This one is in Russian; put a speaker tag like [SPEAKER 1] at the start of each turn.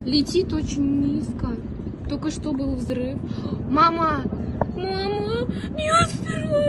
[SPEAKER 1] Летит очень низко. Только что был взрыв. Мама! Мама! Не